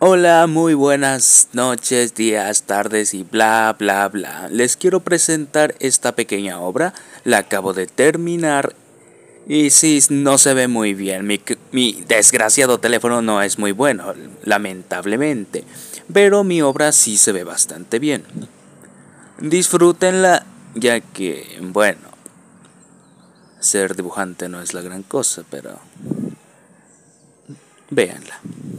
Hola, muy buenas noches, días, tardes y bla bla bla. Les quiero presentar esta pequeña obra. La acabo de terminar y sí, no se ve muy bien. Mi desgraciado teléfono no es muy bueno, lamentablemente. Pero mi obra sí se ve bastante bien. Disfrútenla, ya que, bueno, ser dibujante no es la gran cosa, pero véanla.